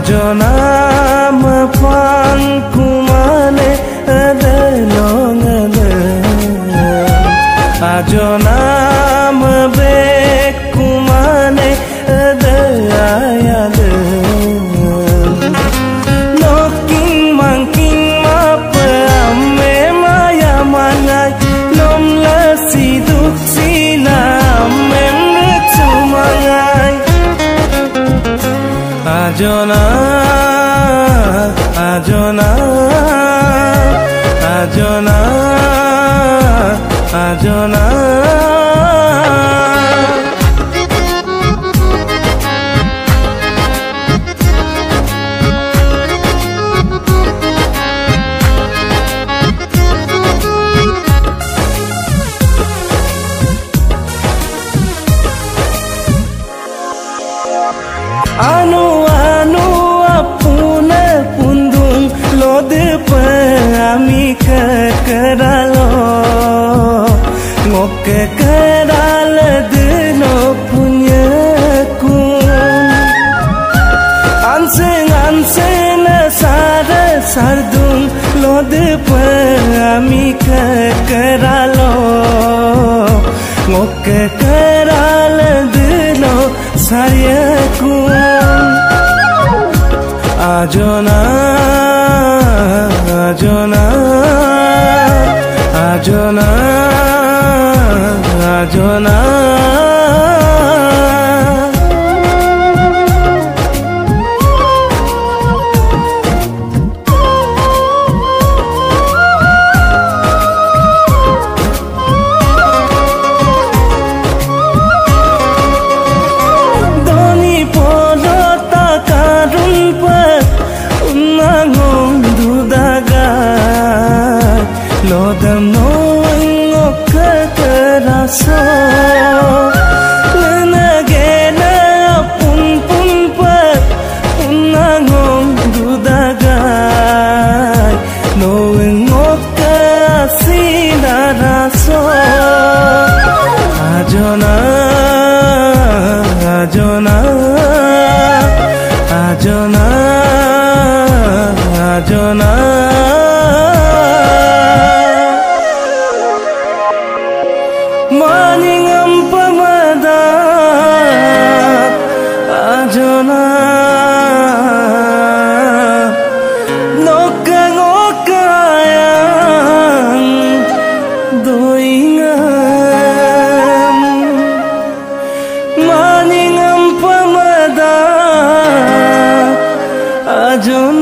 Ajona mapang kumane adelong Ajona mabek kumane adayade Noking mangking mapame maya manay Nom lasiduk sinamem tumangay Ajona, Ajona, Ajona, Ajona. Anu apuna pundung lode pami keralo ngok keral deno punya kun anseng sara sardung lode pami keralo ngok keral deno saryaku Ajona, Ajona, Ajona, Ajona. Lodam noing kerasa lenagena pun pat unangong dudagai noing kasinaraso Ajona Ajona Ajona Ajona Maningam pamada Ajona Nokang okayang doingam Maningam pamada Ajona